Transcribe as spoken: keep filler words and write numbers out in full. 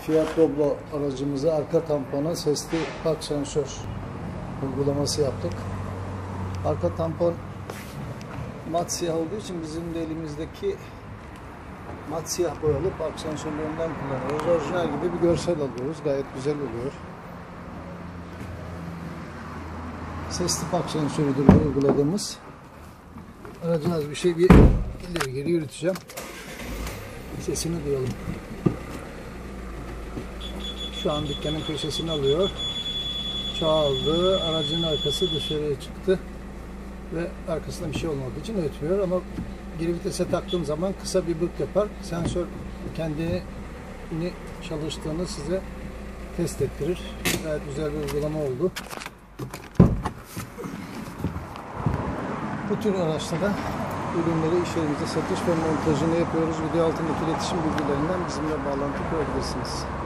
Fiat Doblo aracımıza arka tampona sesli park sensör uygulaması yaptık. Arka tampon mat siyah olduğu için bizim de elimizdeki mat siyah boyalı park sensörlerinden kullanıyoruz. Orijinal gibi bir görsel alıyoruz. Gayet güzel oluyor. Sesli park sensörüdür bu uyguladığımız. Aracı az bir şey bir ileri geri yürüteceğim. Sesini duyalım. Şu an dükkanın köşesini alıyor. Çaldı. Aracın arkası dışarıya çıktı. Ve arkasında bir şey olmadığı için ötmüyor. Ama geri vitese taktığım zaman kısa bir bık yapar. Sensör kendini çalıştığını size test ettirir. Gayet güzel bir uygulama oldu. Bu tür araçlara ürünleri iş yerimizde satış ve montajını yapıyoruz. Video altındaki iletişim bilgilerinden bizimle bağlantı kurabilirsiniz.